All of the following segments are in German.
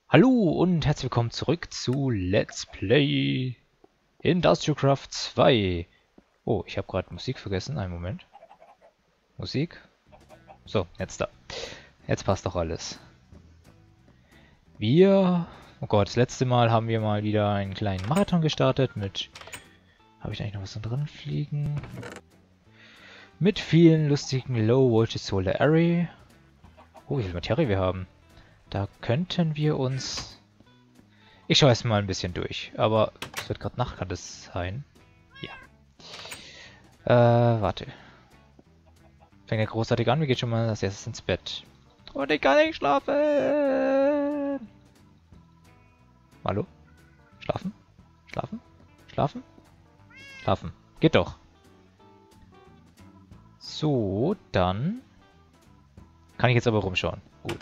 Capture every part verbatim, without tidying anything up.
Hallo und herzlich willkommen zurück zu Let's Play Industrialcraft zwei. Oh, ich habe gerade Musik vergessen. Einen Moment. Musik. So, jetzt da. Jetzt passt doch alles. Wir... Oh Gott, das letzte Mal haben wir mal wieder einen kleinen Marathon gestartet mit... Habe ich eigentlich noch was da drin fliegen? Mit vielen lustigen Low Voltage Solar Array. Oh, wie viel Materie wir haben. Da könnten wir uns... Ich schaue erst mal ein bisschen durch, aber es wird gerade Nacht, kann das sein? Ja. Äh, warte. Fängt ja großartig an, wir gehen schon mal als erstes ins Bett. Und ich kann nicht schlafen! Hallo? Schlafen? Schlafen? Schlafen? Schlafen. Geht doch. So, dann... Kann ich jetzt aber rumschauen. Gut.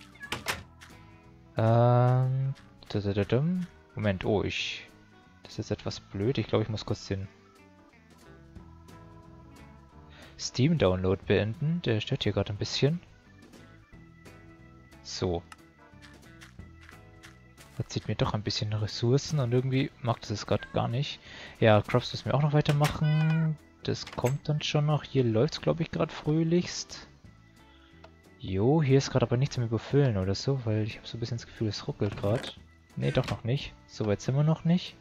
Ähm... Moment, oh, ich... Das ist etwas blöd. Ich glaube, ich muss kurz den Steam-Download beenden. Der stört hier gerade ein bisschen. So. Das zieht mir doch ein bisschen Ressourcen und irgendwie mag das es gerade gar nicht. Ja, Crops müssen wir auch noch weitermachen. Das kommt dann schon noch. Hier läuft es, glaube ich, gerade fröhlichst. Jo, hier ist gerade aber nichts mehr überfüllen oder so, weil ich habe so ein bisschen das Gefühl, es ruckelt gerade. Ne, doch noch nicht. So weit sind wir noch nicht.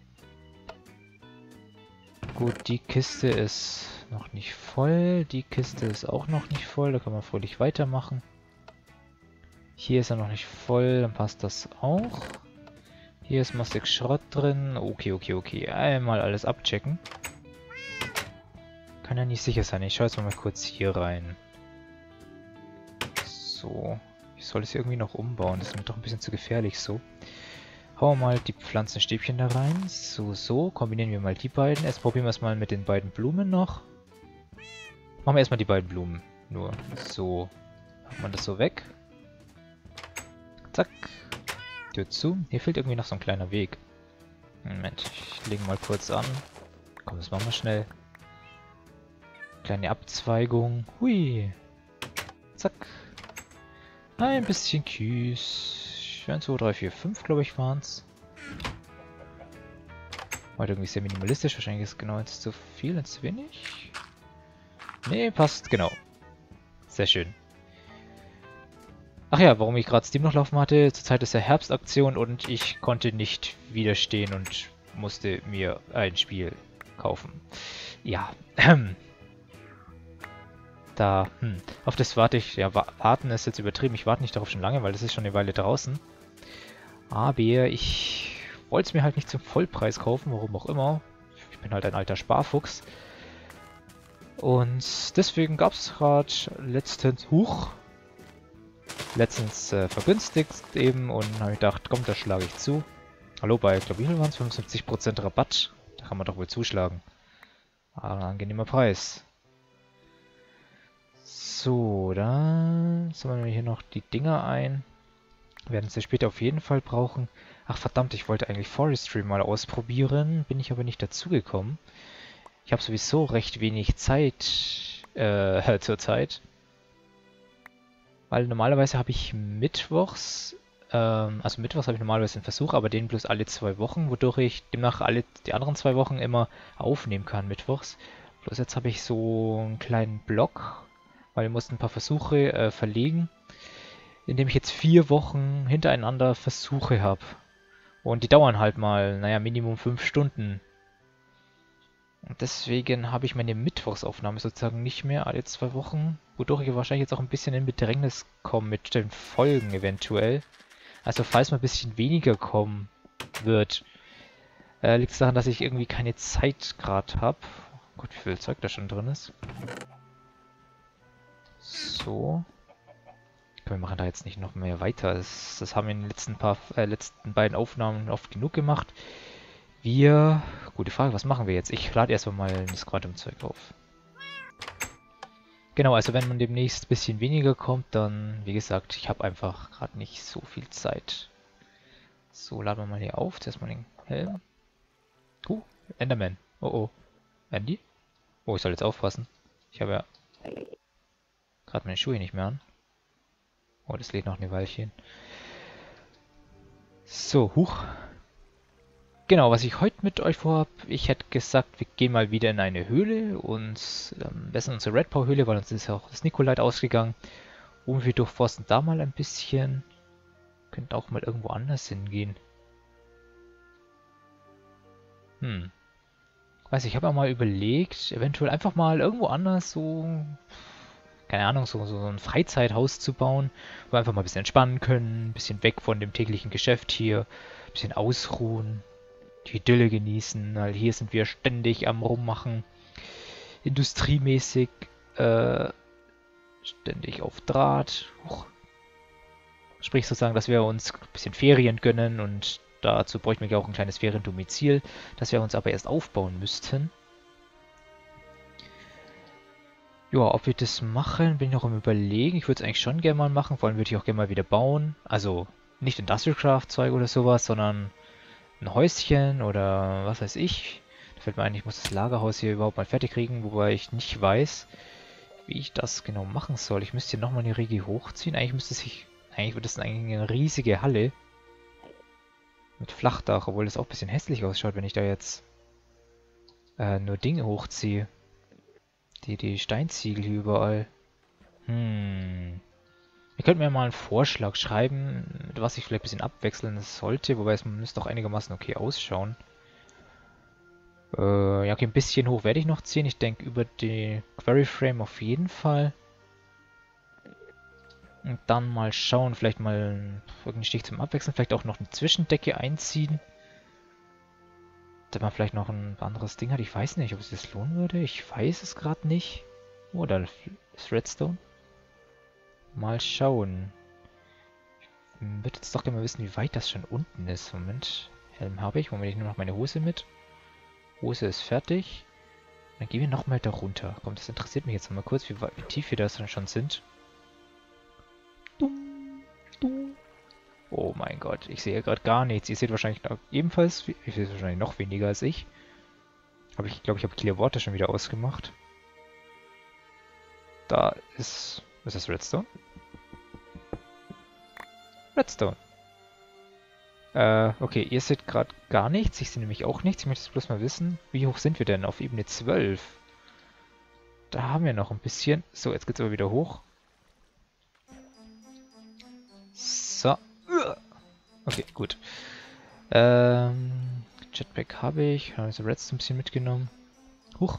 Gut, die Kiste ist noch nicht voll. Die Kiste ist auch noch nicht voll. Da kann man fröhlich weitermachen. Hier ist er noch nicht voll. Dann passt das auch. Hier ist massig Schrott drin. Okay, okay, okay. Einmal alles abchecken. Kann ja nicht sicher sein. Ich schaue jetzt mal kurz hier rein. So. Ich soll es hier irgendwie noch umbauen. Das ist mir doch ein bisschen zu gefährlich so. Hauen wir mal die Pflanzenstäbchen da rein. So, so. Kombinieren wir mal die beiden. Erst probieren wir es mal mit den beiden Blumen noch. Machen wir erstmal die beiden Blumen. Nur. So. Machen wir das so weg. Zack. Tür zu. Hier fehlt irgendwie noch so ein kleiner Weg. Moment. Ich lege mal kurz an. Komm, das machen wir schnell. Kleine Abzweigung. Hui. Zack. Ein bisschen Kies. eins, zwei, drei, vier, fünf, glaube ich, waren es. War irgendwie sehr minimalistisch. Wahrscheinlich ist genau jetzt zu viel, jetzt zu wenig. Nee, passt, genau. Sehr schön. Ach ja, warum ich gerade Steam noch laufen hatte. Zurzeit ist ja Herbstaktion und ich konnte nicht widerstehen und musste mir ein Spiel kaufen. Ja, da, hm, auf das warte ich. Ja, warten ist jetzt übertrieben. Ich warte nicht darauf schon lange, weil das ist schon eine Weile draußen. Aber ich wollte es mir halt nicht zum Vollpreis kaufen, warum auch immer. Ich bin halt ein alter Sparfuchs. Und deswegen gab es gerade letztens, huch, letztens äh, vergünstigt eben und habe ich gedacht, komm, da schlage ich zu. Hallo, bei, ich glaube, wie viel waren es? fünfundsiebzig Prozent Rabatt. Da kann man doch wohl zuschlagen. Aber ein angenehmer Preis. So, dann sammeln wir hier noch die Dinger ein. Werden sie später auf jeden Fall brauchen. Ach verdammt, ich wollte eigentlich Forestry mal ausprobieren, bin ich aber nicht dazugekommen. Ich habe sowieso recht wenig Zeit äh, zur Zeit. Weil normalerweise habe ich mittwochs, ähm, also mittwochs habe ich normalerweise einen Versuch, aber den bloß alle zwei Wochen, wodurch ich demnach alle die anderen zwei Wochen immer aufnehmen kann mittwochs. Bloß jetzt habe ich so einen kleinen Block, weil wir mussten ein paar Versuche äh, verlegen, indem ich jetzt vier Wochen hintereinander Versuche habe. Und die dauern halt mal, naja, Minimum fünf Stunden. Und deswegen habe ich meine Mittwochsaufnahme sozusagen nicht mehr alle zwei Wochen, wodurch ich wahrscheinlich jetzt auch ein bisschen in Bedrängnis komme mit den Folgen eventuell. Also falls mal ein bisschen weniger kommen wird, äh, liegt es daran, dass ich irgendwie keine Zeit gerade habe. Oh Gott, wie viel Zeug da schon drin ist. So. Wir machen da jetzt nicht noch mehr weiter. Das, das haben wir in den letzten paar, äh, letzten beiden Aufnahmen oft genug gemacht. Wir... Gute Frage, was machen wir jetzt? Ich lade erstmal mal das Quantum-Zeug auf. Genau, also wenn man demnächst ein bisschen weniger kommt, dann, wie gesagt, ich habe einfach gerade nicht so viel Zeit. So, laden wir mal hier auf. Zuerst mal den Helm. Uh, Enderman. Oh oh. Andy? Oh, ich soll jetzt aufpassen. Ich habe ja gerade meine Schuhe nicht mehr an. Oh, das lädt noch eine Weilchen. So, huch. Genau, was ich heute mit euch vorhab, ich hätte gesagt, wir gehen mal wieder in eine Höhle und ähm, besser in unsere Red Power Höhle, weil uns ist ja auch das Nikolite ausgegangen. Und wir durchforsten da mal ein bisschen. Könnte auch mal irgendwo anders hingehen. Hm. Weiß ich habe auch mal überlegt, eventuell einfach mal irgendwo anders so, keine Ahnung, so, so ein Freizeithaus zu bauen, wo wir einfach mal ein bisschen entspannen können, ein bisschen weg von dem täglichen Geschäft hier, ein bisschen ausruhen, die Idylle genießen, weil hier sind wir ständig am Rummachen, industriemäßig, äh, ständig auf Draht. Huch. Sprich sozusagen, dass wir uns ein bisschen Ferien gönnen und dazu bräuchten wir ja auch ein kleines Feriendomizil, das wir uns aber erst aufbauen müssten. Ja, ob wir das machen, bin ich noch am Überlegen. Ich würde es eigentlich schon gerne mal machen, vor allem würde ich auch gerne mal wieder bauen. Also nicht Industrial-Craft-Zeug oder sowas, sondern ein Häuschen oder was weiß ich. Da fällt mir ein, ich muss das Lagerhaus hier überhaupt mal fertig kriegen, wobei ich nicht weiß, wie ich das genau machen soll. Ich müsste hier nochmal eine Riege hochziehen. Eigentlich müsste sich, eigentlich wird das eigentlich eine riesige Halle mit Flachdach, obwohl das auch ein bisschen hässlich ausschaut, wenn ich da jetzt äh, nur Dinge hochziehe. Die, die Steinziegel hier überall. Hm. Ihr könnt mir mal einen Vorschlag schreiben, mit was ich vielleicht ein bisschen abwechseln sollte, wobei es müsste auch einigermaßen okay ausschauen. Äh, ja, okay, ein bisschen hoch werde ich noch ziehen. Ich denke über die Quarry Frame auf jeden Fall. Und dann mal schauen, vielleicht mal irgendeinen Stich zum Abwechseln, vielleicht auch noch eine Zwischendecke einziehen. Dass man vielleicht noch ein anderes Ding hat. Ich weiß nicht, ob es das lohnen würde. Ich weiß es gerade nicht. Oh, da ist Redstone. Mal schauen. Ich würde jetzt doch gerne mal wissen, wie weit das schon unten ist. Moment. Helm habe ich. Moment, ich nehme noch meine Hose mit. Hose ist fertig. Dann gehen wir nochmal da runter. Komm, das interessiert mich jetzt mal kurz, wie, wie tief wir da schon sind. Oh mein Gott, ich sehe gerade gar nichts. Ihr seht wahrscheinlich ebenfalls, ich sehe wahrscheinlich noch weniger als ich. Aber ich glaube, ich habe Clear Water schon wieder ausgemacht. Da ist... Ist das Redstone? Redstone. Äh, okay, ihr seht gerade gar nichts. Ich sehe nämlich auch nichts. Ich möchte jetzt bloß mal wissen, wie hoch sind wir denn auf Ebene zwölf? Da haben wir noch ein bisschen. So, jetzt geht's aber wieder hoch. So. Okay, gut. Ähm, Jetpack habe ich. Habe ich so Redstone ein bisschen mitgenommen. Huch.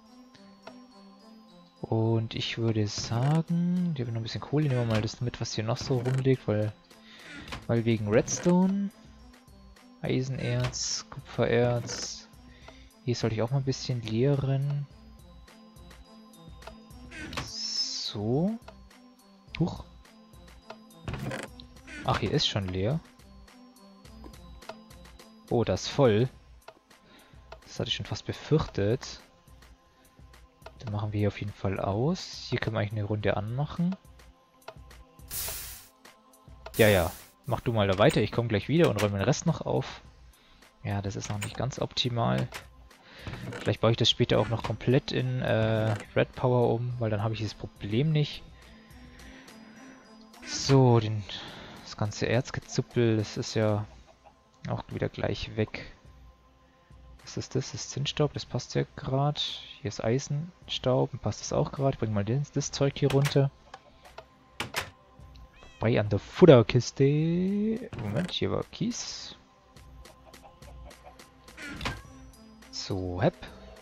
Und ich würde sagen, hier habe ich noch ein bisschen Kohle. Nehmen wir mal das mit, was hier noch so rumliegt, weil, weil wegen Redstone, Eisenerz, Kupfererz. Hier sollte ich auch mal ein bisschen leeren. So. Huch. Ach, hier ist schon leer. Oh, das ist voll. Das hatte ich schon fast befürchtet. Dann machen wir hier auf jeden Fall aus. Hier können wir eigentlich eine Runde anmachen. Ja, ja. Mach du mal da weiter. Ich komme gleich wieder und räume den Rest noch auf. Ja, das ist noch nicht ganz optimal. Vielleicht baue ich das später auch noch komplett in äh, Red Power um, weil dann habe ich dieses Problem nicht. So, den, das ganze Erzgezuppel, das ist ja auch wieder gleich weg. Was ist das? Das ist Zinnstaub, das passt ja gerade. Hier ist Eisenstaub, passt das auch gerade. Ich bringe mal das, das Zeug hier runter. Bei an der Futterkiste. Moment, hier war Kies. So, hepp.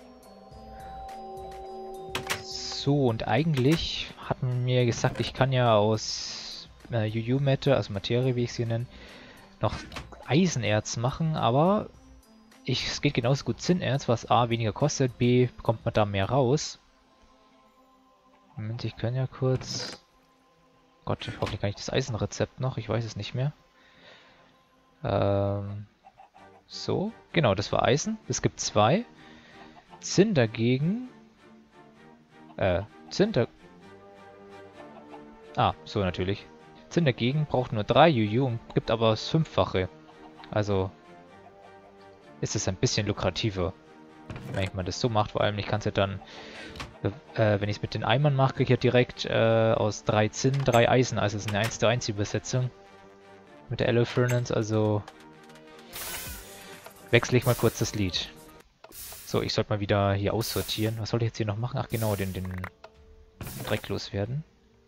So, und eigentlich hat man mir gesagt, ich kann ja aus äh, U U-Matter, also Materie, wie ich sie nenne, noch Eisenerz machen, aber ich, es geht genauso gut Zinnerz, was A weniger kostet, B bekommt man da mehr raus. Moment, ich kann ja kurz... Gott, hoffentlich kann ich das Eisenrezept noch, ich weiß es nicht mehr. Ähm, so, genau, das war Eisen, es gibt zwei. Zinn dagegen... Äh, Zinn da... Ah, so natürlich. Zinn dagegen braucht nur drei U U und gibt aber das Fünffache. Also ist es ein bisschen lukrativer, wenn man das so macht. Vor allem, ich kann es ja dann, äh, wenn ich es mit den Eimern mache, kriege ich ja direkt äh, aus drei Zinn drei Eisen. Also es ist eine eins zu eins Übersetzung. mit der Alloy Furnace, also wechsle ich mal kurz das Lied. So, ich sollte mal wieder hier aussortieren. Was sollte ich jetzt hier noch machen? Ach genau, den, den Dreck loswerden.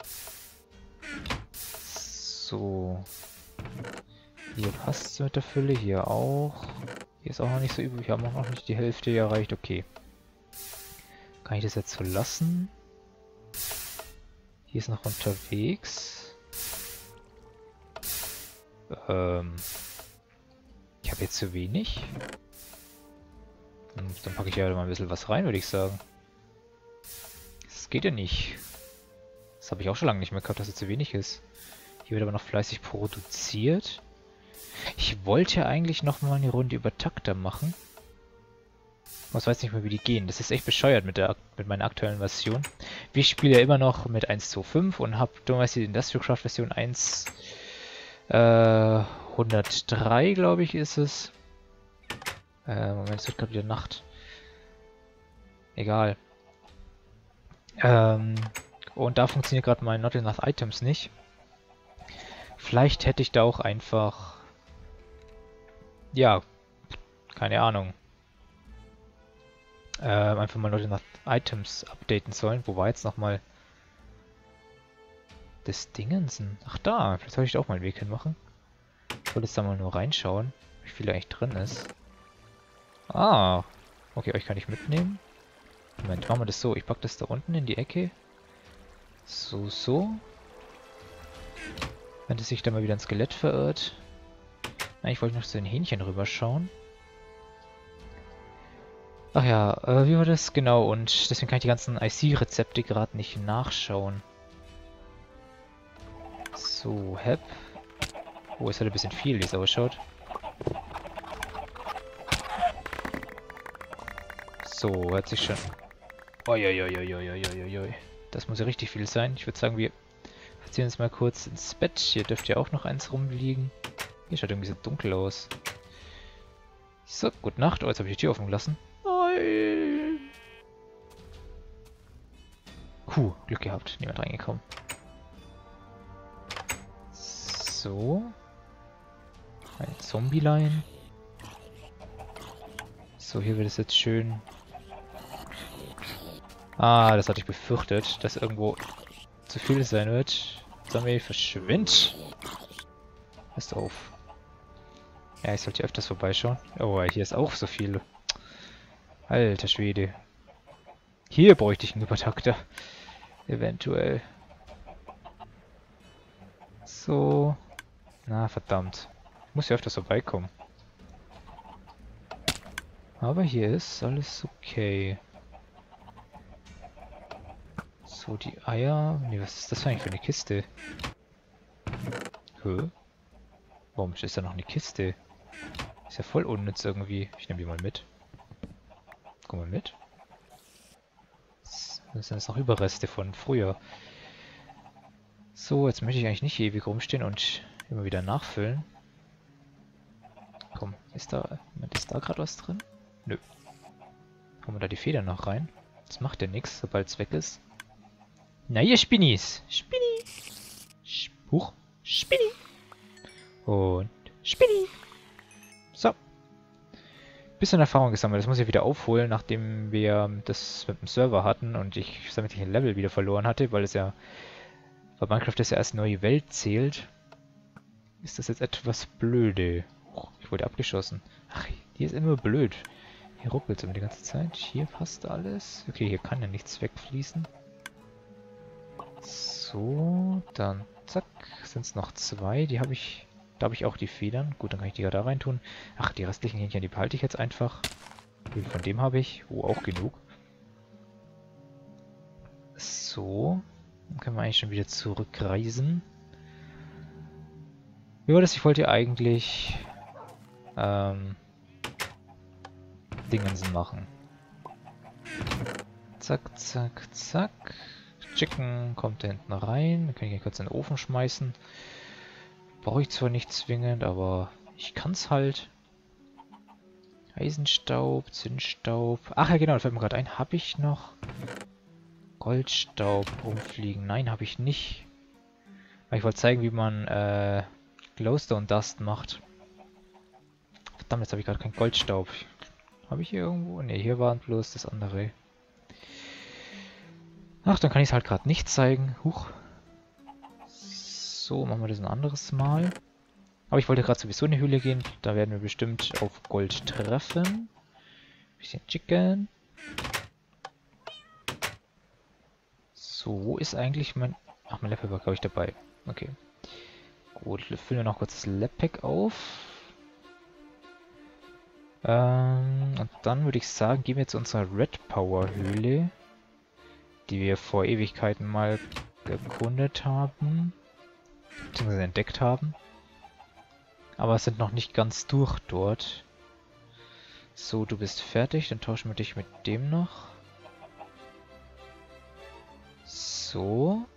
So. Hier passt es mit der Fülle, hier auch. Hier ist auch noch nicht so übel. Wir haben auch noch nicht die Hälfte erreicht. Okay. Kann ich das jetzt so lassen? Hier ist noch unterwegs. Ähm. Ich habe jetzt zu wenig. Und dann packe ich ja mal ein bisschen was rein, würde ich sagen. Das geht ja nicht. Das habe ich auch schon lange nicht mehr gehabt, dass es zu wenig ist. Hier wird aber noch fleißig produziert. Ich wollte ja eigentlich noch mal eine Runde über Takter machen. Ich weiß nicht mehr, wie die gehen. Das ist echt bescheuert mit, der, mit meiner aktuellen Version. Ich spiele ja immer noch mit eins Punkt zwei Punkt fünf und habe damals die Industrial Craft Version eins Punkt hundertdrei, glaube ich, ist es. Äh, Moment, es wird gerade wieder Nacht. Egal. Ähm, und da funktioniert gerade mein Not Enough Items nicht. Vielleicht hätte ich da auch einfach... Ja, keine Ahnung. Ähm, einfach mal Not Enough Items updaten sollen. Wo war jetzt nochmal das Dingensen? Ach da, vielleicht soll ich da auch mal einen Weg hinmachen. Ich wollte jetzt da mal nur reinschauen, wie viel da eigentlich drin ist. Ah, okay, euch kann ich mitnehmen. Moment, machen wir das so. Ich packe das da unten in die Ecke. So, so. Wenn es sich da mal wieder ein Skelett verirrt. Eigentlich wollte ich noch zu den Hähnchen rüberschauen. Ach ja, äh, wie war das? Genau, und deswegen kann ich die ganzen I C-Rezepte gerade nicht nachschauen. So, Hep. Oh, ist halt ein bisschen viel, wie es ausschaut. So, hört sich schon... Uiuiuiuiuiuiui. Das muss ja richtig viel sein. Ich würde sagen, wir ziehen uns mal kurz ins Bett. Hier dürfte ja auch noch eins rumliegen. Hier schaut irgendwie so dunkel aus. So, gute Nacht. Oh, jetzt habe ich die Tür offen gelassen. Nein! Puh, Glück gehabt. Niemand reingekommen. So. Ein Zombie-Line. So, hier wird es jetzt schön... Ah, das hatte ich befürchtet, dass irgendwo zu viel sein wird. Zombie, verschwind! Passt auf. Ja, ich sollte hier öfters vorbeischauen. Oh, hier ist auch so viel. Alter Schwede. Hier bräuchte ich einen Übertakter. Eventuell. So. Na, verdammt. Ich muss ja öfters vorbeikommen. Aber hier ist alles okay. So, die Eier... Nee, was ist das eigentlich für eine Kiste? Hä? Warum ist da noch eine Kiste? Ist ja voll unnütz irgendwie. Ich nehme die mal mit. Komm mal mit. Das sind jetzt noch Überreste von früher. So, jetzt möchte ich eigentlich nicht ewig rumstehen und immer wieder nachfüllen. Komm, ist da... Ist da gerade was drin? Nö. Kommen da die Federn noch rein? Das macht ja nichts, sobald es weg ist. Na ihr Spinnis! Spinni! Huch! Spinni! Und Spinni! So. Bisschen Erfahrung gesammelt. Das muss ich wieder aufholen, nachdem wir das mit dem Server hatten und ich sämtliche Level wieder verloren hatte, weil es ja bei Minecraft das ja als neue Welt zählt. Ist das jetzt etwas blöde? Oh, ich wurde abgeschossen. Ach, hier ist immer blöd. Hier ruckelt es immer die ganze Zeit. Hier passt alles. Okay, hier kann ja nichts wegfließen. So, dann zack, sind es noch zwei. Die habe ich, da habe ich auch die Federn. Gut, dann kann ich die ja da rein tun. Ach, die restlichen Hähnchen, die behalte ich jetzt einfach. Wie viel von dem habe ich? Oh, auch genug. So, dann können wir eigentlich schon wieder zurückreisen. Wie war das? Ich wollte eigentlich ähm, Dingensen machen. Zack, zack, zack. Chicken kommt da hinten rein. Dann kann ich ihn kurz in den Ofen schmeißen. Brauche ich zwar nicht zwingend, aber ich kann es halt. Eisenstaub, Zinnstaub. Ach ja genau, da fällt mir gerade ein. Habe ich noch Goldstaub rumfliegen? Nein, habe ich nicht. Weil ich wollte zeigen, wie man äh, Glowstone Dust macht. Verdammt, jetzt habe ich gerade keinen Goldstaub. Habe ich hier irgendwo? Ne, hier war bloß das andere. Ach, dann kann ich es halt gerade nicht zeigen. Huch. So, machen wir das ein anderes Mal. Aber ich wollte gerade sowieso in die Höhle gehen. Da werden wir bestimmt auf Gold treffen. Bisschen Chicken. So, wo ist eigentlich mein... Ach, mein Level war, glaube ich, dabei. Okay. Gut, füllen wir noch kurz das Lab-Pack auf. Ähm, und dann würde ich sagen, gehen wir zu unserer Red Power Höhle, die wir vor Ewigkeiten mal erkundet haben. Beziehungsweise entdeckt haben. Aber sind noch nicht ganz durch dort. So, du bist fertig. Dann tauschen wir dich mit dem noch. So.